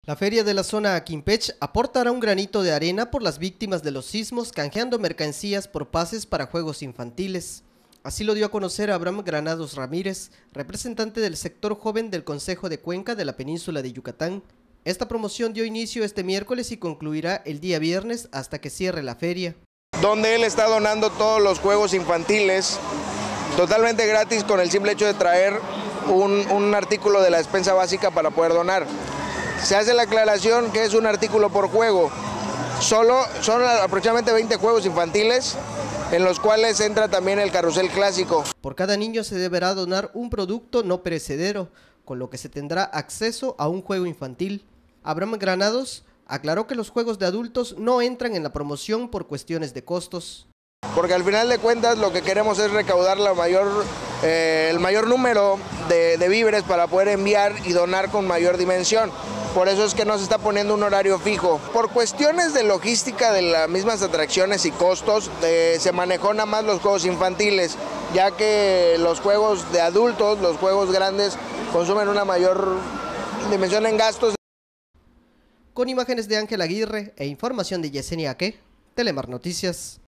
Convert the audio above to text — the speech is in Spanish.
La feria de la zona Aquimpech aportará un granito de arena por las víctimas de los sismos, canjeando mercancías por pases para juegos infantiles. Así lo dio a conocer Abraham Granados Ramírez, representante del sector joven del Consejo de Cuenca de la península de Yucatán. Esta promoción dio inicio este miércoles y concluirá el día viernes hasta que cierre la feria. Donde él está donando todos los juegos infantiles totalmente gratis con el simple hecho de traer un artículo de la despensa básica para poder donar. Se hace la aclaración que es un artículo por juego. Son aproximadamente 20 juegos infantiles, en los cuales entra también el carrusel clásico. Por cada niño se deberá donar un producto no perecedero, con lo que se tendrá acceso a un juego infantil. Abraham Granados aclaró que los juegos de adultos no entran en la promoción por cuestiones de costos. Porque al final de cuentas lo que queremos es recaudar el mayor número de víveres para poder enviar y donar con mayor dimensión. Por eso es que no se está poniendo un horario fijo. Por cuestiones de logística de las mismas atracciones y costos, se manejó nada más los juegos infantiles, ya que los juegos de adultos, los juegos grandes, consumen una mayor dimensión en gastos. Con imágenes de Ángel Aguirre e información de Yesenia Aque, Telemar Noticias.